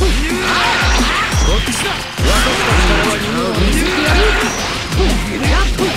こっちだ。分かった力は見せてやる。